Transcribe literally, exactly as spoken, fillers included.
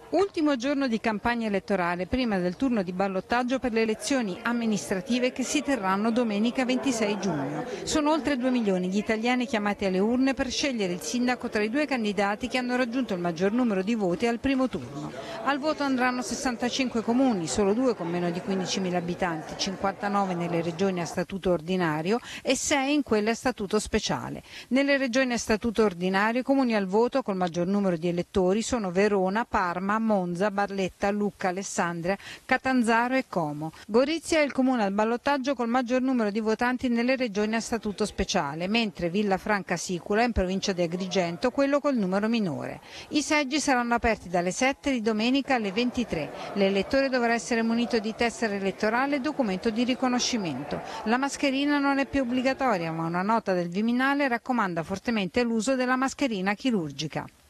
Ultimo giorno di campagna elettorale prima del turno di ballottaggio per le elezioni amministrative che si terranno domenica ventisei giugno. Sono oltre due milioni gli italiani chiamati alle urne per scegliere il sindaco tra i due candidati che hanno raggiunto il maggior numero di voti al primo turno. Al voto andranno sessantacinque comuni, solo due con meno di quindicimila abitanti, cinquantanove nelle regioni a statuto ordinario e sei in quelle a statuto speciale. Nelle regioni a statuto ordinario i comuni al voto col maggior numero di elettori sono Verona, Parma, Monza, Barletta, Lucca, Alessandria, Catanzaro e Como. Gorizia è il comune al ballottaggio col maggior numero di votanti nelle regioni a statuto speciale, mentre Villafranca Sicula, in provincia di Agrigento, quello col numero minore. I seggi saranno aperti dalle sette di domenica alle ventitré. L'elettore dovrà essere munito di tessera elettorale e documento di riconoscimento. La mascherina non è più obbligatoria, ma una nota del Viminale raccomanda fortemente l'uso della mascherina chirurgica.